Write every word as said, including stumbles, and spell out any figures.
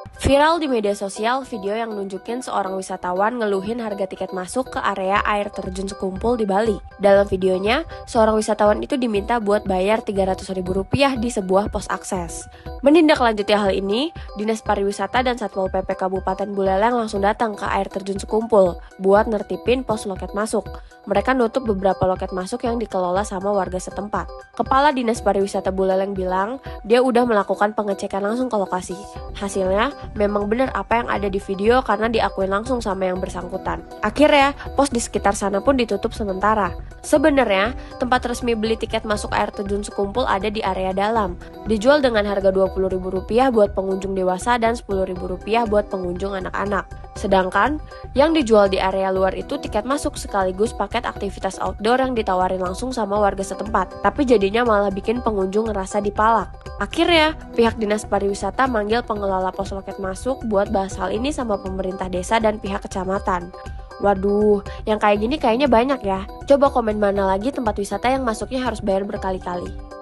Viral di media sosial video yang nunjukin seorang wisatawan ngeluhin harga tiket masuk ke area air terjun Sekumpul di Bali. Dalam videonya, seorang wisatawan itu diminta buat bayar tiga ratus ribu rupiah di sebuah pos akses. Menindaklanjuti hal ini, Dinas Pariwisata dan Satpol P P Kabupaten Buleleng langsung datang ke air terjun Sekumpul buat nertipin pos loket masuk. Mereka nutup beberapa loket masuk yang dikelola sama warga setempat. Kepala Dinas Pariwisata Buleleng bilang, dia udah melakukan pengecekan langsung ke lokasi. Hasilnya, memang benar apa yang ada di video karena diakuin langsung sama yang bersangkutan. Akhirnya, pos di sekitar sana pun ditutup sementara. Sebenarnya, tempat resmi beli tiket masuk air terjun Sekumpul ada di area dalam. Dijual dengan harga dua puluh ribu rupiah buat pengunjung dewasa dan sepuluh ribu rupiah buat pengunjung anak-anak. Sedangkan, yang dijual di area luar itu tiket masuk sekaligus paket aktivitas outdoor yang ditawarin langsung sama warga setempat. Tapi jadinya malah bikin pengunjung ngerasa dipalak. Akhirnya, pihak Dinas Pariwisata manggil pengelola pos loket masuk buat bahas hal ini sama pemerintah desa dan pihak kecamatan. Waduh, yang kayak gini kayaknya banyak ya. Coba komen mana lagi tempat wisata yang masuknya harus bayar berkali-kali.